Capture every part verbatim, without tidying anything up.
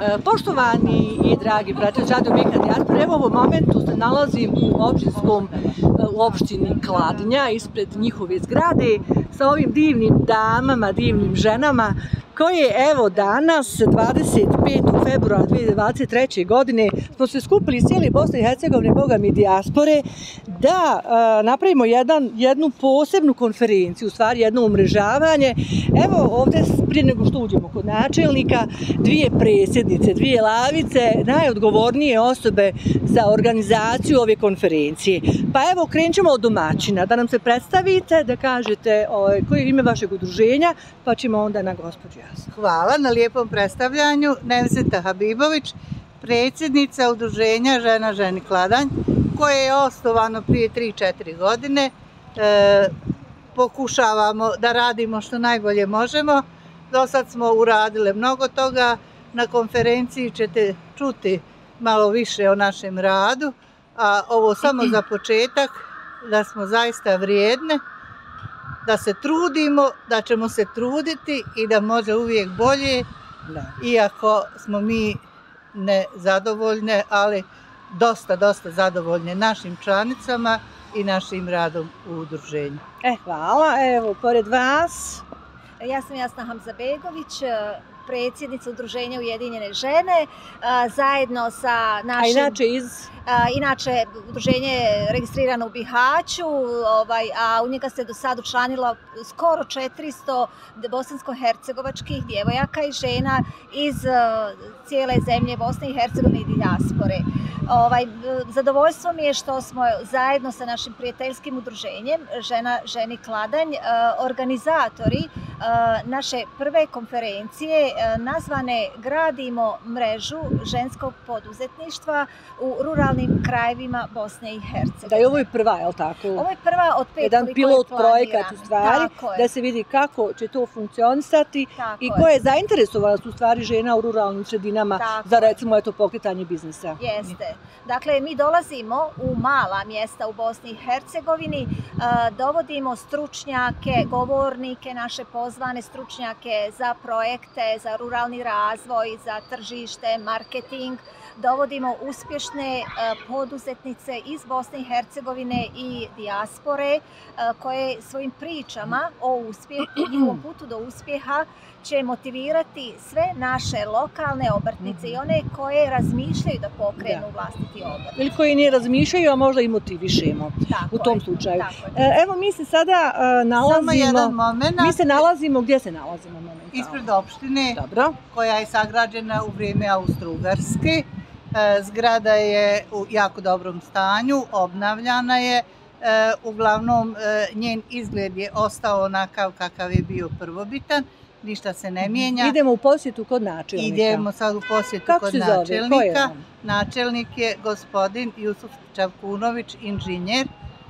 Poštovani i dragi pratioci Radio B H Dijaspore, evo u ovom momentu se nalazim u opštinskom, u opštini Kladnja, ispred njihove zgrade, sa ovim divnim damama, divnim ženama, koje evo danas, dvadeset petog februara dve hiljade dvadeset treće. godine, smo se skupili iz cijele Bosne i Hercegovine, Boga mi dijaspore, da a, napravimo jedan, jednu posebnu konferenciju, u stvari jedno umrežavanje. Evo ovdje, prije nego što uđemo kod načelnika, dvije predsjednice, dvije lavice, najodgovornije osobe za organizaciju ove konferencije. Pa evo, krenut ćemo od domaćina, da nam se predstavite, da kažete ovaj, koje je ime vašeg udruženja, pa ćemo onda na gospođu Jasnu. Hvala na lijepom predstavljanju. Nevzeta Habibović, predsjednica udruženja Žena ženi Kladanj, koje je osnovano prije tri četiri godine. E, pokušavamo da radimo što najbolje možemo. Do sad smo uradile mnogo toga. Na konferenciji ćete čuti malo više o našem radu, a ovo samo za početak, da smo zaista vrijedne, da se trudimo, da ćemo se truditi i da može uvijek bolje, da. Iako smo mi nezadovoljne, ali dosta, dosta zadovoljne našim članicama i našim radom u udruženju. E, hvala. Evo, pored vas. Ja sam Jasna Hamzabegović, predsjednica udruženja Ujedinjene žene, zajedno sa našim... A inače iz... Inače, udruženje je registrirano u Bihaću, ovaj, a u njega se do sad učlanilo skoro četiristo bosansko-hercegovačkih djevojaka i žena iz cijele zemlje Bosne i Hercegovine i dijaspore. Ovaj, zadovoljstvo mi je što smo zajedno sa našim prijateljskim udruženjem Žena ženi Kladanj organizatori naše prve konferencije nazvane Gradimo mrežu ženskog poduzetništva u ruralnim krajevima Bosne i Hercegovine. Da, i ovo je prva, je li tako? Ovo je prva od pet jedan pilot projekat u stvari, da se vidi kako će to funkcionisati i ko je zainteresovanost u stvari žena u ruralnim sredinama za recimo eto pokretanje biznisa. Jeste. Dakle, mi dolazimo u mala mjesta u Bosni i Hercegovini, dovodimo stručnjake, govornike, naše pozvane stručnjake za projekte, za ruralni razvoj, za tržište, marketing. Dovodimo uspješne poduzetnice iz Bosne i Hercegovine i dijaspore koje svojim pričama o uspjehu, njihovom putu do uspjeha će motivirati sve naše lokalne obrtnice i one koje razmišljaju da pokrenu vlastiti obrt. Ili koji ne razmišljaju, a možda i motivišemo u tom slučaju. Evo mi se sada nalazimo... Samo jedan moment. Mi se nalazimo, gdje se nalazimo momentalno? Ispred opštine, koja je sagrađena u vrijeme Austro-Ugarske. Zgrada je u jako dobrom stanju, obnavljana je. Uglavnom, njen izgled je ostao onakav kakav je bio prvobitan. Ništa se ne mijenja. Idemo u posjetu kod načelnika. Idemo sad u posjetu Kako kod se zove? načelnika. Ko je on? Načelnik je gospodin Jusuf Čavkunović, inženjer,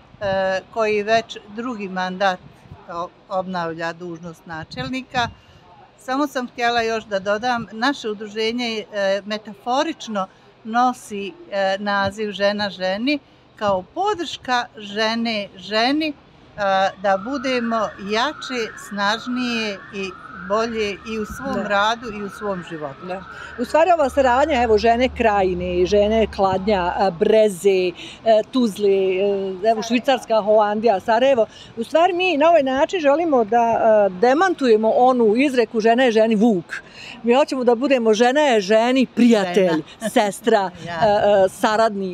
koji već drugi mandat obnavlja dužnost načelnika. Samo sam htjela još da dodam, naše udruženje metaforično nosi naziv Žena ženi kao podrška žene ženi, da budemo jače, snažnije i bolje i u svom radu i u svom životu. U stvari ova saradnja, evo, žene Krajine, žene Kladnja, Breze, Tuzle, evo, Švicarska, Holandija, Sarajevo, u stvari mi na ovaj način želimo da demantujemo onu izreku žena je ženi vuk. Mi hoćemo da budemo žena je ženi prijatelj, sestra, saradnik,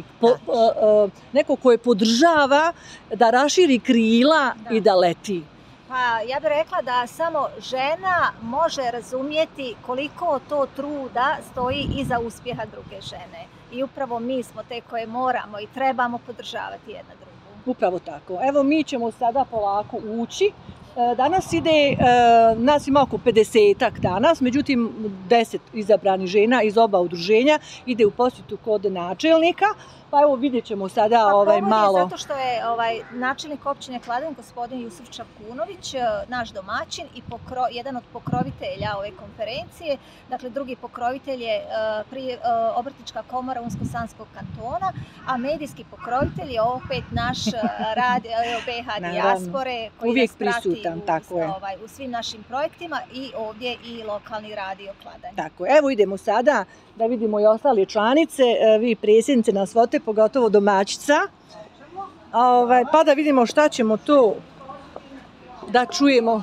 neko ko je podržava da raširi krila i da leti. Pa ja bih rekla da samo žena može razumjeti koliko to truda stoji iza uspjeha druge žene. I upravo mi smo te koje moramo i trebamo podržavati jedna drugu. Upravo tako. Evo mi ćemo sada polako ući. Danas ide, nas ima oko pedesetak danas, međutim deset izabranih žena iz oba udruženja ide u posjetu kod načelnika. Pa evo vidjet ćemo sada pa, ovaj malo... Zato što je ovaj, načelnik općine Kladanj, gospodin Jusuf Čavkunović, naš domaćin i pokro, jedan od pokrovitelja ove konferencije. Dakle, drugi pokrovitelj je uh, prije, uh, Obrtnička komora Unsko-Sanskog kantona, a medijski pokrovitelj je opet naš rad B H Dijaspore koji uvijek nas prati prisutan, u, tako je. Ovaj, u svim našim projektima i ovdje i lokalni radio Kladanj. Tako, evo idemo sada da vidimo i ostale članice, vi predsjednice nas vodite, pogotovo domaćica, ovaj, pa da vidimo šta ćemo tu da čujemo.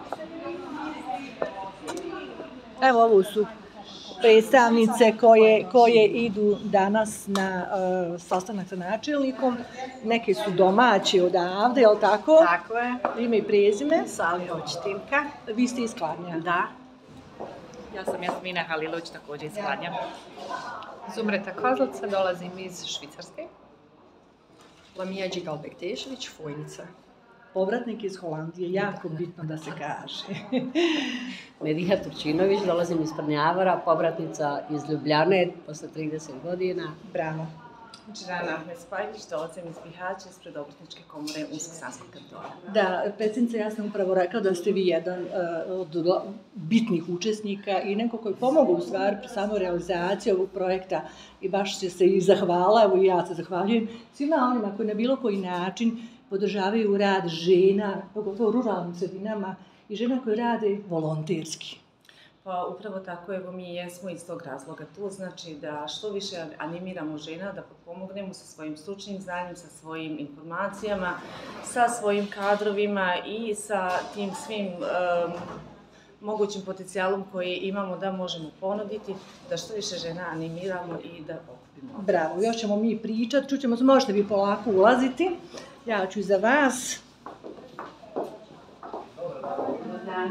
Evo, ovo su predstavnice koje, koje idu danas na uh, sastanak sa načelnikom. Neke su domaće odavde, je li tako? Tako je. Ime i prezime? Salihović Timka. Vi ste iz Kladnja? Da. Ja sam Jasmina Halilović, također iz Kladnja. Zumreta Kozlica, dolazim iz Švicarske. Lamija Đigal-Bektešević, Fojnica. Povratnik iz Holandije, jako bitno da se kaže. Mediha Turčinović, dolazim iz Prnjavora, povratnica iz Ljubljane, posle trideset godina. Bravo. Džirana Ahmed-Spajlić, dolazim iz Bihaća, ispred Obrtničke komore Unsko-Sanskog kantona. Da, predsjednice, ja sam upravo rekla da ste vi jedan uh, od bitnih učesnika i neko koji pomogu u stvari pri samoj realizaciji ovog projekta i baš će se i zahvala, evo i ja se zahvaljujem svima onima koji na bilo koji način podržavaju rad žena, pogotovo u ruralnim sredinama i žena koje rade volonterski. Pa upravo tako, evo mi jesmo iz tog razloga tu, znači da što više animiramo žena, da pomognemo sa svojim stručnim znanjem, sa svojim informacijama, sa svojim kadrovima i sa tim svim um, mogućim potencijalom koji imamo da možemo ponuditi, da što više žena animiramo i da okupimo. Bravo, još ćemo mi pričati, čućemo se, možete vi polako ulaziti. Ja ću iza vas. Dobar dan.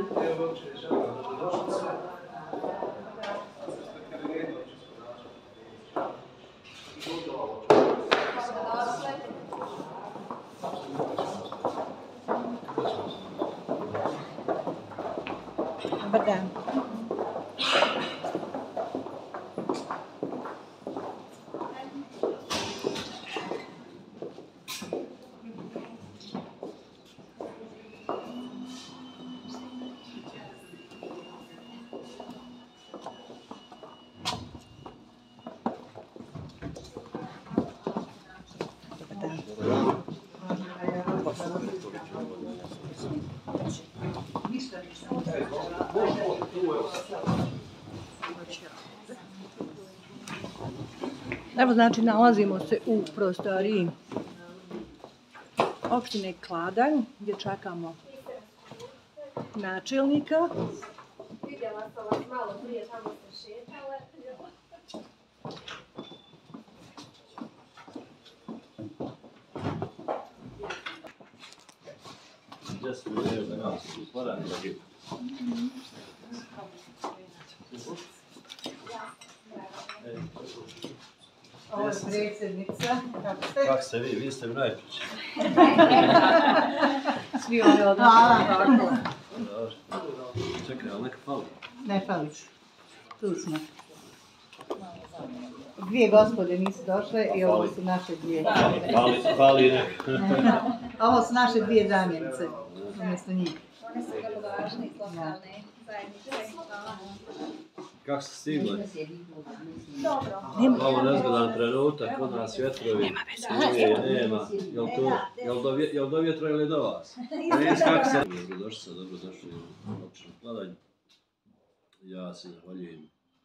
Dobar dan. Evo, znači, nalazimo se u prostoriji opštine Kladanj, gdje čekamo načelnika. Vidjela sam vas malo prije, tamo ste šetale. Ovo je predsjednica. Kako ste? Kako ste vi? Vi ste mi najpriči. Svi oni od nas. Čekaj, ali neka fali. Ne fališ. Tu smo. Dvije gospode nisu došle i ovo su naše dvije. Fali, fali neka. Ovo su naše dvije zamjenice, umjesto njih. One su vrlo važne iz lokalne zajednice. Kako ste stigli? Dobro. Malo nezgodan trenutak, kod nas vjetrovi. Nema veze. Nema. Jel to, jel do, jel do vjetra ili do vas? Vidite kako se... Dobrodošli se, dobrodošli u općinu Kladanj. Ja se zahvaljujem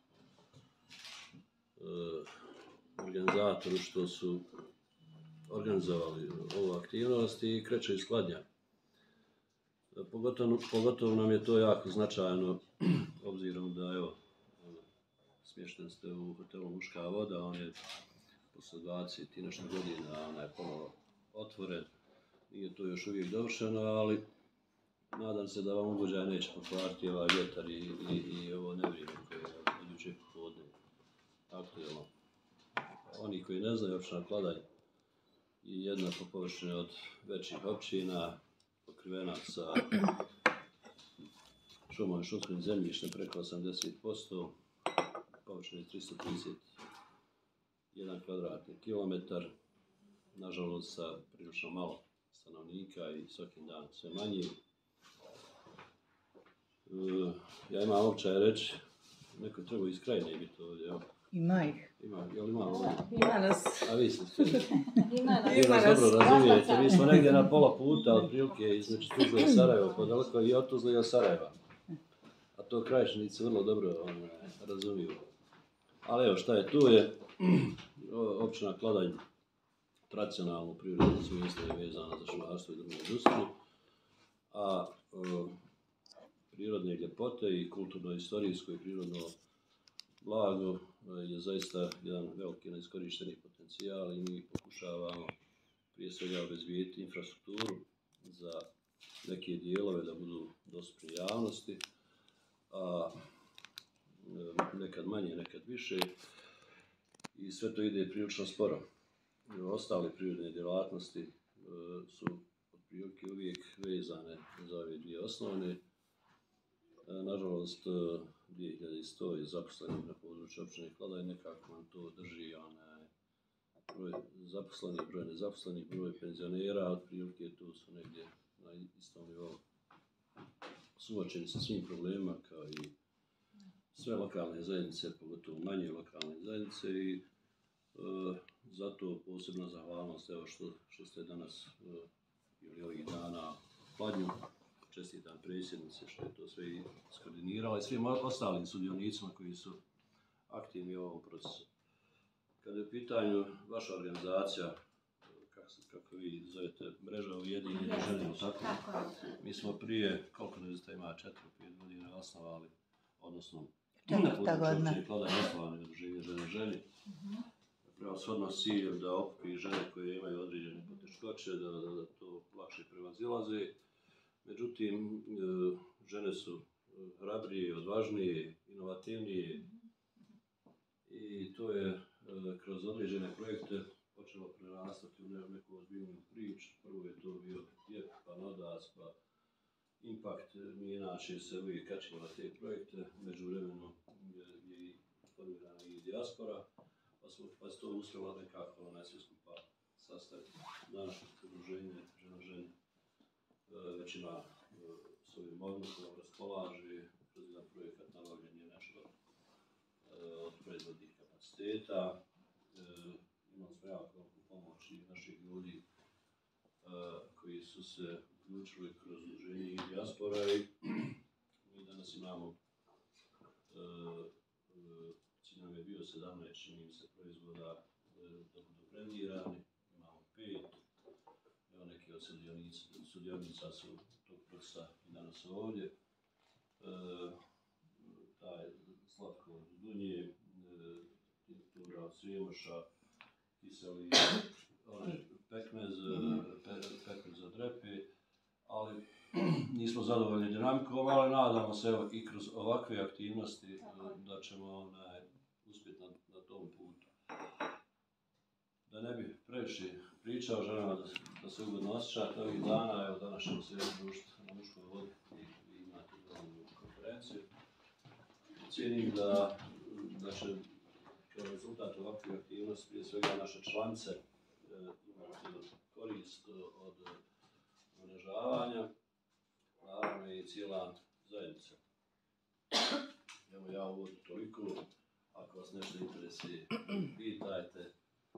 uh, organizatoru što su organizovali ovu aktivnost i kreće iz Kladnja. Pogotovo, pogotovo nam je to jako značajno, obzirom da, evo, smješten ste u hotelu Muška voda, on je posle dvadeset i nešto godina, ona je ponovo otvoren, nije to još uvijek dovršeno, ali nadam se da vam ugođaj neće pokvariti ovaj vjetar i, i, i ovo nevrijeme koje je od jučer popodne aktuelno. Oni koji ne znaju, opština Kladanj je jedna po površini od većih općina, pokrivena sa šumom i šumskim zemljištem preko osamdeset posto, površine tristo trideset jedan kvadratni kilometar, nažalost sa prilično malo stanovnika i svakim danom sve manje. E, ja imam običaj reći, neko treba iz Krajine biti ovdje, evo. Ima ih. Ima, jel ima ovdje? Ima nas. A vi ste spremni. Ima nas. Vi nas dobro razumijete, mi smo negdje na pola puta, otprilike između Tuzle i Sarajeva, podaleko i od Tuzle i od Sarajeva. A to Krajišnici vrlo dobro on, razumiju. Ali evo šta je tu je, općina Kladanj tradicionalno u prirodnom smislu je vezana za šumarstvo i drvnu industriju, a o, prirodne ljepote i kulturno-istorijsko i prirodno blago je zaista jedan veliki neiskorišteni potencijal i mi pokušavamo prije svega obezbijediti infrastrukturu za neke dijelove da budu dostupni javnosti, a nekad manje, nekad više i sve to ide prilično sporo. Ostale prirodne djelatnosti su otprilike uvijek vezane za ove dvije osnovne. Nažalost, dvije hiljade sto je zaposlenih na području općine Kladanj, nekako nam to drži onaj broj zaposlenih, broj nezaposlenih, broj penzionera, otprilike tu su negdje na istom nivou suočeni sa svim problemima kao i sve lokalne zajednice, pogotovo manje lokalne zajednice i e, zato posebna zahvalnost evo što, što ste danas e, ili ovih dana u Kladnju. Čestitam predsjednice što je to sve iskoordinirala i svim ostalim sudionicima koji su aktivni u ovom procesu. Kada je u pitanju vaša organizacija, kako, se, kako vi zovete, mreža Ujedinjene žene, tako? Mi smo prije, koliko ne ima, četiri, pet godina osnovali, odnosno na području Kladanj osnovane udruženje žene ženi. Prevashodno s ciljem da okupi žene koje imaju određene poteškoće, da, da, da to lakše prevazilaze. Međutim, žene su hrabrije, odvažnije, inovativnije i to je kroz određene projekte počelo prerastati u neku ozbiljnu priču. Prvo je to bio Jep, pa Nodac, pa Impact. Mi inače se uvijek kačimo na te projekte. Međuvremenu je i formirana i dijaspora, pa, smo, pa se to uspjelo nekako na sve skupa sastaviti. Današnje udruženje žena ženi već ima svojim odnosom, raspolaže kroz jedan projekat nabavljanje nešto od proizvodnih kapaciteta. Imali smo jako veliku pomoć i naših ljudi koji su se uključili kroz udruženje i dijaspora i mi danas imamo, cilj nam je bio sedamnaest, čini mi se, proizvoda da budu brendirani, imamo pet. Evo neki od sudionica su tog procesa i danas ovdje. E, taj slatko od dunje, e, tinktura od srijemoša, kiseli pekmez, pe, pekmez od repe, ali nismo zadovoljni dinamikom, ali nadamo se evo, i kroz ovakve aktivnosti da ćemo onaj, uspjeti na, na tom putu. Da ne bi previše pričao, želimo da, da se ugodno osjećate ovih dana, evo danas ćemo se družiti na Muškoj vodi i vi imate dovoljnu konferenciju. Cijenim da, da će kao rezultat ovakve aktivnosti prije svega naše članice e, imati korist od umrežavanja, naravno i cijela zajednica. Evo ja uvodim toliko, ako vas nešto interesuje, pitajte.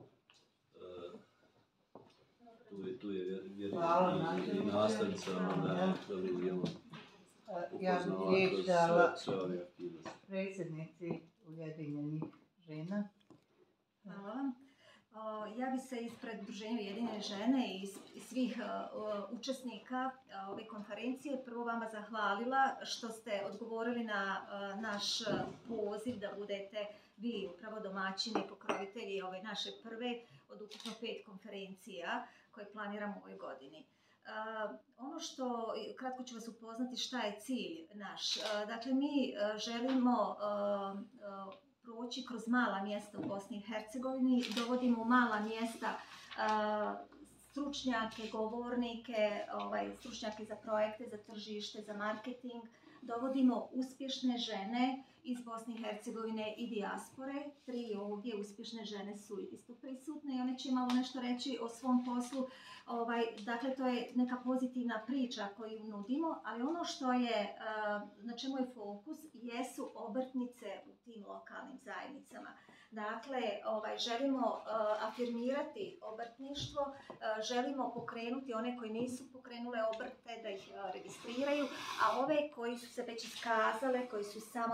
Tu je, tu je vjerujemo i, i nastavnica da dobijemo upoznala kroz sve, sve ove aktivnosti. Predsjednici Ujedinjenih žena. Hvala vam. Ja bi se ispred Udruženja Ujedinjene žene i svih učesnika ove konferencije prvo vama zahvalila što ste odgovorili na naš poziv da budete vi upravo domaćini i pokrovitelji ove naše prve od ukupno pet konferencija koje planiramo u ovoj godini. Uh, ono što, kratko ću vas upoznati šta je cilj naš. Uh, dakle, mi uh, želimo uh, uh, proći kroz mala mjesta u Bosni i Hercegovini, dovodimo u mala mjesta uh, stručnjake, govornike, ovaj, stručnjake za projekte, za tržište, za marketing, dovodimo uspješne žene iz Bosne i Hercegovine i dijaspore. Tri ovdje uspješne žene su isto prisutne i one će malo nešto reći o svom poslu. Ovaj, dakle, to je neka pozitivna priča koju nudimo, ali ono što je, na čemu je fokus, jesu obrtnice u tim lokalnim zajednicama. Dakle, ovaj, želimo uh, afirmirati obrtništvo, uh, želimo pokrenuti one koji nisu pokrenule obrte, da ih uh, registriraju, a ove koji su se već iskazale, koji su samostalno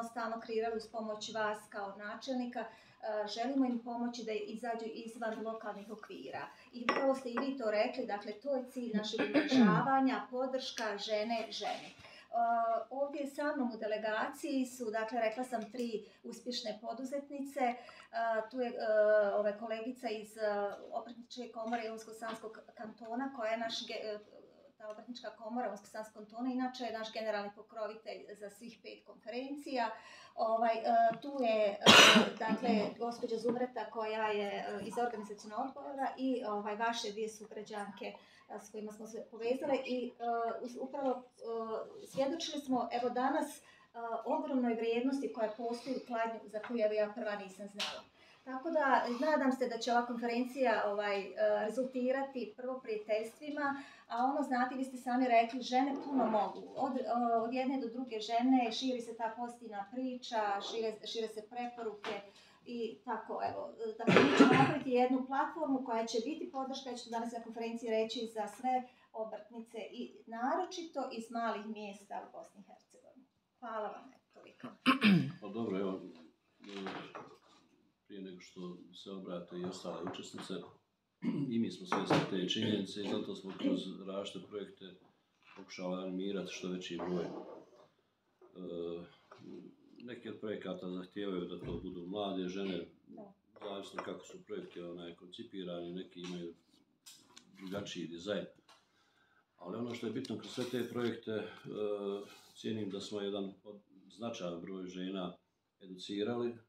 kreirali uz pomoć vas kao načelnika, želimo im pomoći da izađu izvan lokalnih okvira. I upravo ste i vi to rekli, dakle to je cilj našeg umrežavanja, podrška žene ženi. Uh, ovdje sa mnom u delegaciji su, dakle, rekla sam, tri uspješne poduzetnice. Uh, tu je uh, ova kolegica iz uh, Obrtničke komore Unsko-Sanskog kantona, koja je naš, ge, ta Obrtnička komora Unsko-Sanskog kantona, inače je naš generalni pokrovitelj za svih pet konferencija. Ovaj, uh, tu je, uh, dakle, gospođa Zumreta, koja je uh, iz organizacionalnog odbora i ovaj, vaše dvije sugrađanke s kojima smo se povezale i uh, upravo uh, svjedočili smo evo danas uh, ogromnoj vrijednosti koja postoji u Kladnju za koju evo ja prva nisam znala. Tako da nadam se da će ova konferencija ovaj, uh, rezultirati prvo prijateljstvima, a ono znate, vi ste sami rekli, žene puno mogu. Od, uh, od jedne do druge žene širi se ta pozitivna priča, šire, šire se preporuke. I tako, evo, dakle, mi ćemo napraviti jednu platformu koja će biti podrška, ja ću danas na konferenciji reći, za sve obrtnice i naročito iz malih mjesta u Bosni i Hercegovini. Hvala vam, toliko. Pa dobro, evo, prije nego što se obrate i ostale učesnice, i mi smo svjesni te činjenice i zato smo kroz različite projekte pokušali animirati što veći broj. E, Neki od projekata zahtijevaju da to budu mlade žene, zavisno kako su projekti onaj, koncipirani, neki imaju drugačiji dizajn. Ali ono što je bitno kroz sve te projekte, e, cijenim da smo jedan od značajan broj žena educirali e,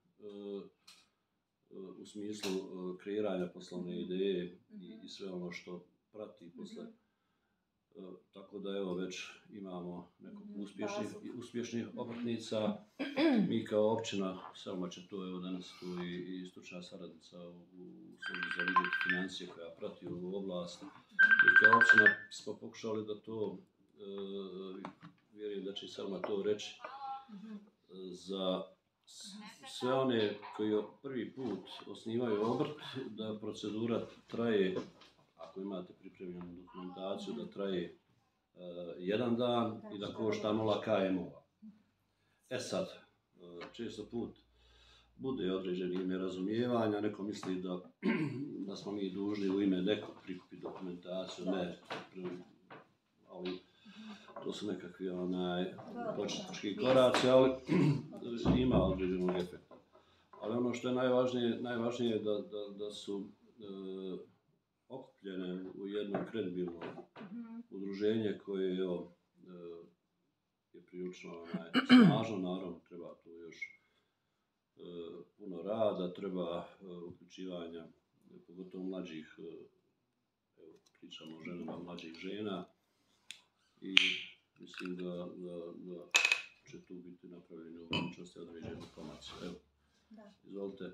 u smislu e, kreiranja poslovne ideje i, i sve ono što prati posle. E, tako da evo već imamo nekog uspješnih, uspješnih obrtnica. Mi kao općina, Selma će to, evo danas tu i, i stručna saradnica u, u službi za budžet i financije koja prati ovu oblast. Mi kao općina smo pokušali da to, e, vjerujem da će Selma to reći, za sve one koji prvi put osnivaju obrt, da procedura traje, ako imate pripremljenu dokumentaciju, da traje uh, jedan dan i da košta nula K M-ova. E sad, uh, često put bude određeni nerazumijevanja, neko misli da, da smo mi dužni u ime nekog prikupiti dokumentaciju, ne, ali to su nekakvi onaj, početnički koraci, ali ima određenog efekta. Ali ono što je najvažnije, najvažnije je da, da, da su uh, okupljene u jedno kredibilno mm-hmm. udruženje koje evo, je prilično snažno, naravno treba tu još e, puno rada, treba e, uključivanja, pogotovo mlađih, e, evo, pričamo o ženama, mlađih žena i mislim da, da, da će tu biti napravljeni u budućnosti određeni pomaci. Evo, da. Izvolite.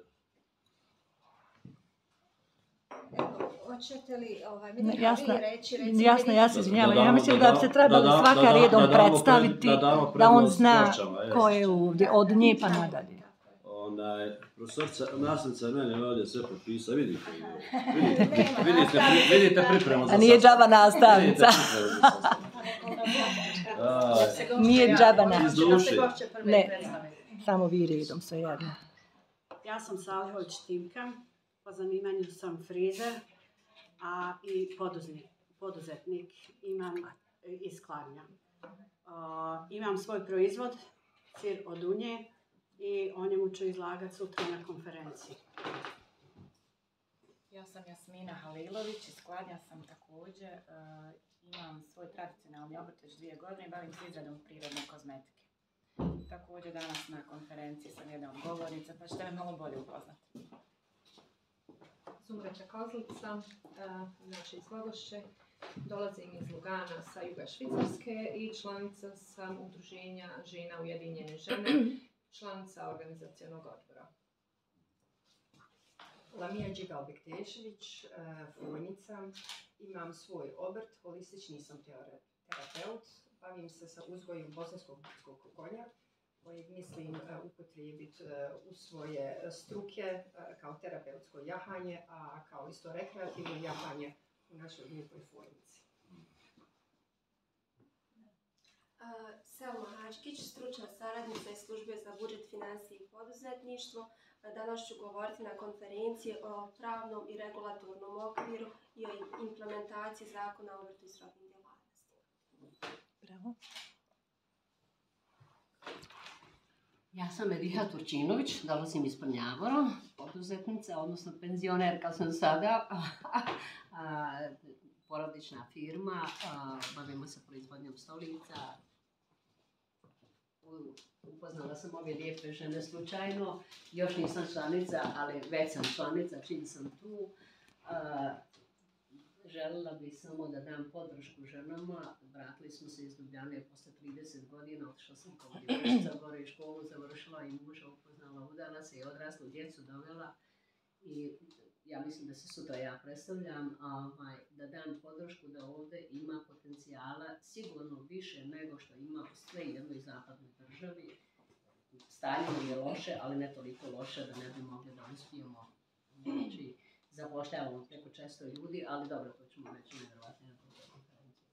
Hoćete li, ovaj, mi jasno, reći, reći, jasno, ja se izvinjavam, ja mislim da, da se trebali da, svaka da, redom da, predstaviti, da, da, da on zna gošćama, ko je ovdje, od nje pa nadalje. Onaj, profesorica, nastavnica mene ovdje sve potpisa, vidite, vidite, vidite, vidite, vidite pripremu za sastav. A nije džaba nastavnica. Nije džaba nastavnica. Ne, samo vi redom, sve jedno. Ja sam Salihović Timka. Po zanimanju sam frizer, a i poduzetnik, poduzetnik imam iz Kladnja. Uh, imam svoj proizvod, sir od Unje, i o njemu ću izlagati sutra na konferenciji. Ja sam Jasmina Halilović, iz Kladnja sam također. Uh, imam svoj tradicionalni obrt već dvije godine i bavim se izradom prirodne kozmetike. Također danas na konferenciji sam jedna od govornica, pa ćete me malo bolje upoznati. Zumreta Kozlica, naše izvodišće, dolazim iz Lugana sa juga Švicarske i članica sam udruženja žena Ujedinjene žene, članica organizacionog odbora. Lamija Đigal-Bektešević, vojnica, imam svoj obrt, holistični sam terapeut, bavim se sa uzgojem bosanskog brdskog konja, kojeg mislim upotrijebiti u svoje struke kao terapeutsko jahanje, a kao isto rekreativno jahanje u našoj lijepoj formici. Selma Hačkić, stručna saradnica iz službe za budžet, financije i poduzetništvo. Danas ću govoriti na konferenciji o pravnom i regulatornom okviru i o implementaciji zakona o obrtu i srodnim djelatnostima. Bravo. Ja sam Mediha Turčinović, dolazim iz Prnjavora, poduzetnica, odnosno penzionerka sam sada, porodična firma, bavimo se proizvodnjom stolica. Upoznala sam ove lijepe žene slučajno, još nisam članica, ali već sam članica, čim sam tu. Željela bih samo da dam podršku ženama. Vratili smo se iz Ljubljane posle trideset godina, otišla sam kao djevojčica gore i školu završila i muža upoznala, udala se i odraslu djecu dovela. I ja mislim da se sutra ja predstavljam, da dam podršku da ovdje ima potencijala sigurno više nego što ima u sve jednoj zapadnoj državi. Stanje je loše, ali ne toliko loše da ne bi mogli da uspijemo. Znači, zapošljavamo preko često ljudi, ali dobro, to ćemo reći nevjerovatno na drugoj konferenciji.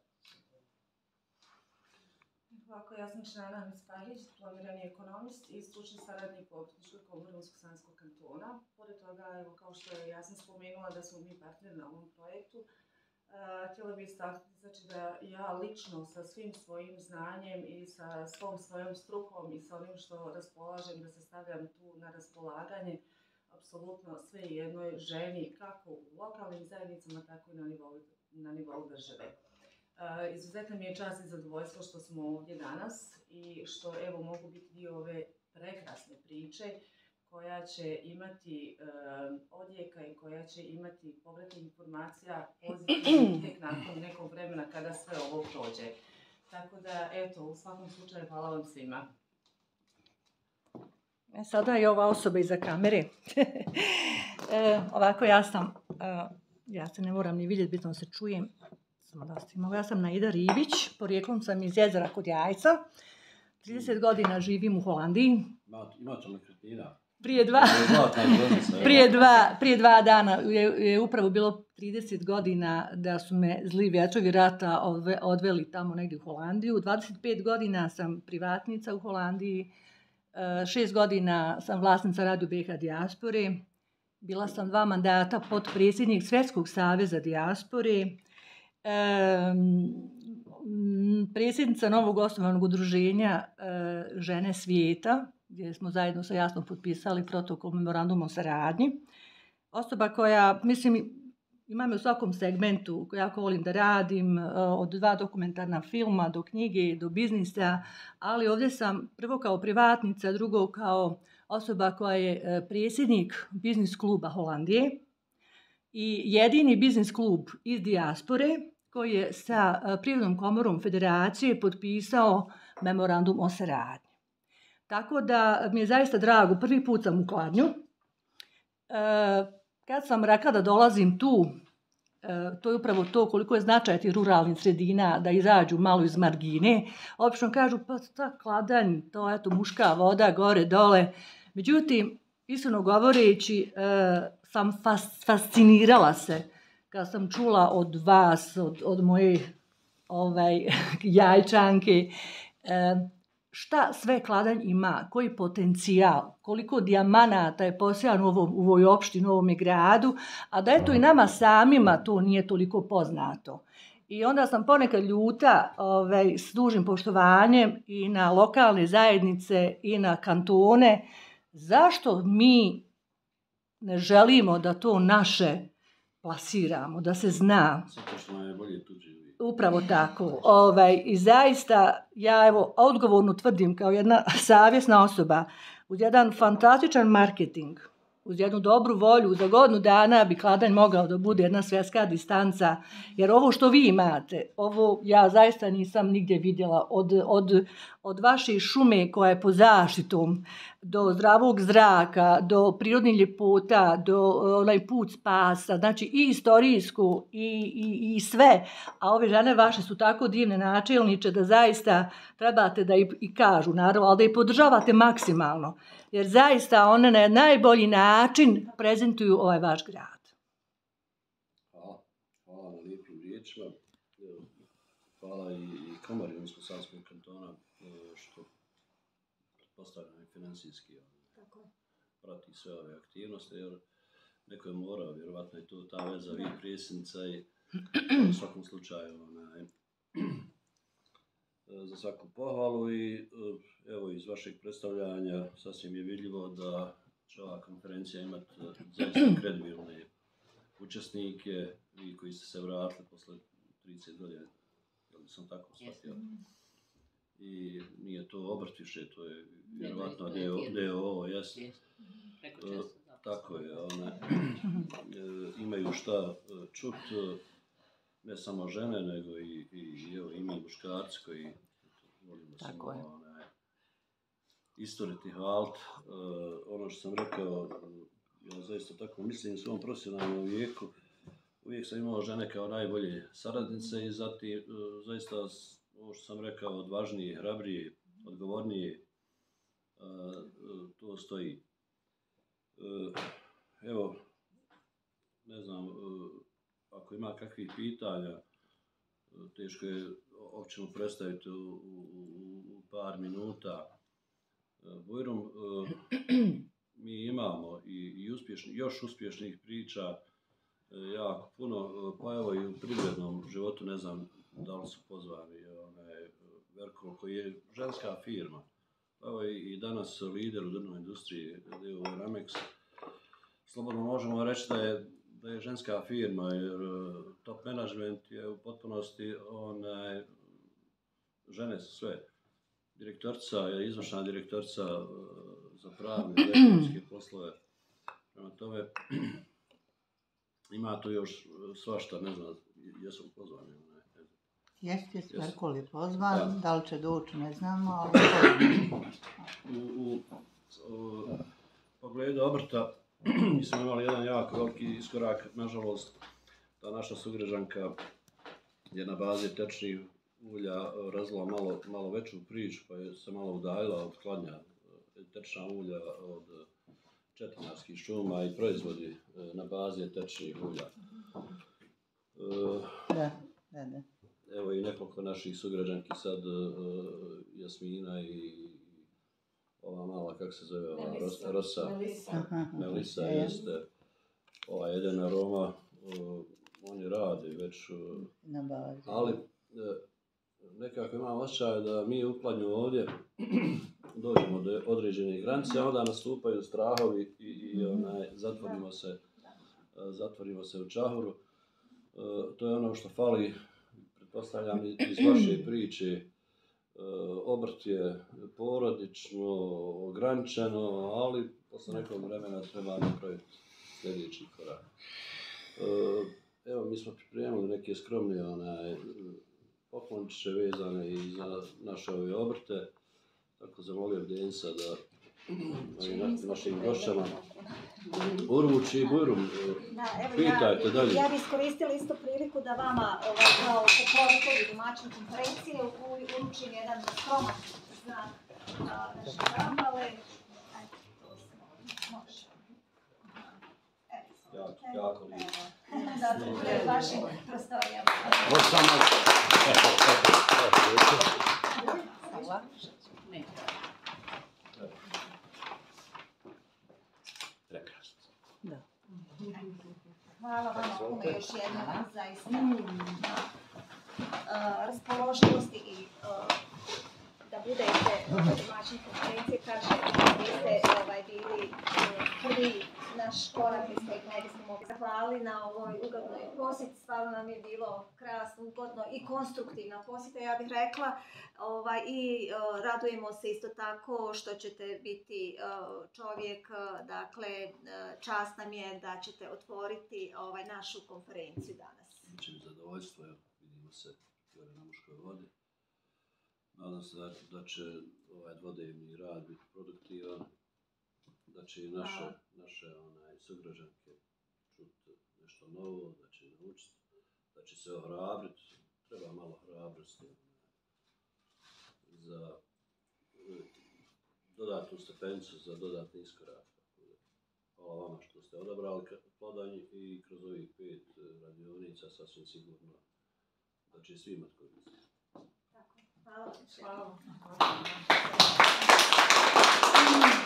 Ovako, ja sam Šnana Misparić, diplomirani ekonomist i stručni saradnik u Obrtničkoj komori Unsko-Sanskog kantona. Pored toga, evo, kao što je, ja sam spomenula da smo mi partneri na ovom projektu, Uh, htjela bih istaknuti znači, da ja lično sa svim svojim znanjem i sa svom svojom strukom i sa onim što raspolažem da se stavljam tu na raspolaganje apsolutno sve jednoj ženi kako u lokalnim zajednicama tako i na nivou, na nivou države. Uh, izuzetno mi je čast i zadovoljstvo što smo ovdje danas i što evo mogu biti dio ove prekrasne priče koja će imati uh, odjeka i koja će imati povratnih informacija pozitivnih tek nakon nekog vremena kada sve ovo prođe. Tako da, eto, u svakom slučaju hvala vam svima. E, sada je ova osoba iza kamere. e, ovako, ja sam, uh, ja se ne moram ni vidjeti, bitno se čujem. Samo da stim. Ja sam Naida Ribić, porijeklom sam iz Jezera kod Jajca. trideset godina živim u Holandiji. Imate nekretnina? Prije dva, prije, dva, prije dva dana je, je upravo bilo trideset godina da su me zli vjetrovi rata odveli tamo negdje u Holandiju. dvadeset pet godina sam privatnica u Holandiji, šest godina sam vlasnica Radio B H Dijaspore, bila sam dva mandata potpredsjednik Svjetskog saveza dijaspore, predsjednica novog osnovanog udruženja Žene svijeta, gdje smo zajedno sa Jasnom potpisali protokol memorandum o saradnji. Osoba koja, mislim, imam u svakom segmentu koji jako volim da radim, od dva dokumentarna filma do knjige, do biznisa, ali ovdje sam prvo kao privatnica, drugo kao osoba koja je predsjednik biznis kluba Holandije i jedini biznis klub iz dijaspore koji je sa Privrednom komorom Federacije potpisao memorandum o saradnji. Tako da mi je zaista drago, prvi put sam u Kladnju. E, kad sam rekla da dolazim tu, e, to je upravo to koliko je značaj tih ruralnih sredina da izađu malo iz margine. Obično kažu, pa ta Kladanj, to je to muška voda, gore, dole. Međutim, iskreno govoreći, e, sam fas, fascinirala se kad sam čula od vas, od, od moje ovaj, Jajčanke, e, šta sve Kladanj ima, koji potencijal, koliko dijamanata je posijano u, u ovoj opštini, u ovome gradu, a da eto i nama samima to nije toliko poznato. I onda sam ponekad ljuta ovaj, s dužim poštovanjem i na lokalne zajednice i na kantone, zašto mi ne želimo da to naše plasiramo, da se zna. Zato što nam je bolje tuđe. Upravo tako. Ovaj, I zaista, ja evo odgovorno tvrdim kao jedna savjesna osoba, uz jedan fantastičan marketing, uz jednu dobru volju, za godinu dana bi Kladanj mogao da bude jedna svjetska distanca, jer ovo što vi imate, ovo ja zaista nisam nigdje vidjela, od, od, od vaše šume koja je pod zaštitom, do zdravog zraka, do prirodnih ljepota, do onaj put spasa, znači i istorijsku i, i, i sve, a ove žene vaše su tako divne načelniče da zaista trebate da i, i kažu, naravno, ali da i podržavate maksimalno, jer zaista one na najbolji način prezentuju ovaj vaš grad. Hvala, hvala na lijepim riječima, hvala i, i komori Unsko-Sanskog kantona, što pretpostavljam i financijski prati sve ove aktivnosti, jer neko je morao, vjerovatno je to ta veza vi predsjednica i u svakom slučaju onaj, za svaku pohvalu i evo iz vašeg predstavljanja sasvim je vidljivo da će ova konferencija imati zaista kredibilne učesnike, vi koji ste se vratili posle trideset godina, da li sam tako shvatio. I nije to obrt više, to je vjerovatno D O O, jeste. Tako je, one imaju šta čut, ne samo žene, nego i, i, evo, i mi muškarci koji volimo se onaj, istoriti halt. Uh, ono što sam rekao, ja zaista tako mislim u svom profesionalnom vijeku, uvijek sam imao žene kao najbolje saradnice i zatim uh, zaista, ovo što sam rekao, odvažnije, hrabrije, odgovornije, uh, uh, to stoji. Uh, evo, ne znam, uh, ako ima kakvih pitanja, uh, teško je općinu predstaviti u, u, u par minuta. Uh, Bujrum, uh, mi imamo i, i uspješni, još uspješnih priča uh, jako puno, uh, pa evo i u privrednom životu, ne znam da li su pozvani, onaj, Verkol koji je ženska firma. Evo i danas lider u drvnoj industriji, D O O Ramex. Slobodno možemo reći da je, da je ženska firma, jer top management je u potpunosti onaj, žene su sve. Direktorica je izvršna direktorica za pravne i ekonomske poslove. Prema tome, ima tu još svašta, ne znam, jesu pozvani. Jeste, Verkol je pozvan, da. da li će doći, ne znamo, ali u, u, u pogledu obrta mi smo imali jedan jako veliki iskorak, nažalost, ta naša sugrađanka je na bazi tečnih ulja razvila malo, malo veću priču, pa je se malo udaljila od kladnja tečna ulja od četinarskih šuma i proizvodi na bazi tečnih ulja. Da, da, da. Evo i nekoliko naših sugrađanki sad, uh, Jasmina i ova mala, kako se zove, ova Melisa. Rosa, Melisa, Melisa jeste, ova jedan aroma, uh, oni rade već, uh, ali uh, nekako imam osjećaj da mi u Kladnju ovdje dođemo do određene granice, onda nastupaju strahovi i, i onaj, zatvorimo se, uh, zatvorimo se u čahuru. Uh, to je ono što fali. Pretpostavljam iz vaše priče, obrt je porodično, ograničeno, ali posle nekog vremena treba napraviti sljedeći korak. Evo, mi smo pripremili neke skromne onaj, poklončiće vezane i za naše ove obrte, tako zamolio Denisa da na, našim gošćama uruči i Bujrum, pitajte ja, dalje. Ja bih iskoristila isto priliku da vama ovaj, kao pokrovitelji domaćine konferencije uručim jedan skroman znak naše zahvale. Jako, jako lijepo. Da, pred vašim prostorijama. Hvala. Ne. Prekrasno. Da. Hvala vama puno još jednom zaista raspoloživosti i uh, da budete domaćini konferencije, kažem, vi ste ovaj, bili uh, prvi naš korak iz kojeg ne bismo mogli zahvaliti na ovoj ugodnoj posjeti. Stvarno nam je bilo krasno, ugodno i konstruktivna posjeta, ja bih rekla. Ovaj, I uh, radujemo se isto tako što ćete biti uh, čovjek, uh, dakle, uh, čast nam je da ćete otvoriti ovaj, našu konferenciju danas. Biće mi zadovoljstvo, evo, vidimo se gore na Muškoj vodi. Nadam se da, da će ovaj dvodnevni rad biti produktivan, da će i naše, naše onaj, sugrađanke čuti nešto novo, da će naučiti, da će se ohrabriti. Treba malo hrabrosti za dodatnu stepenicu, za dodatni iskorak. Hvala vama što ste odabrali Kladanj i kroz ovih pet radionica sasvim sigurno da će svi imati koristi. Tako. Hvala vam. Hvala.